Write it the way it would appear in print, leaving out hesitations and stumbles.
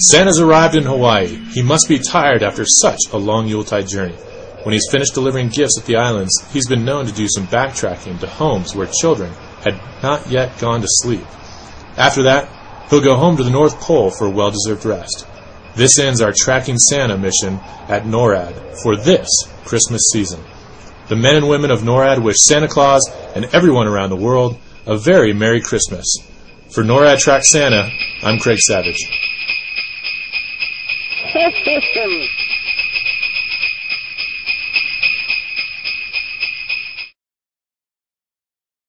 Santa's arrived in Hawaii. He must be tired after such a long Yuletide journey. When he's finished delivering gifts at the islands, he's been known to do some backtracking to homes where children had not yet gone to sleep. After that, he'll go home to the North Pole for a well-deserved rest. This ends our Tracking Santa mission at NORAD for this Christmas season. The men and women of NORAD wish Santa Claus and everyone around the world a very Merry Christmas. For NORAD Track Santa, I'm Craig Savage.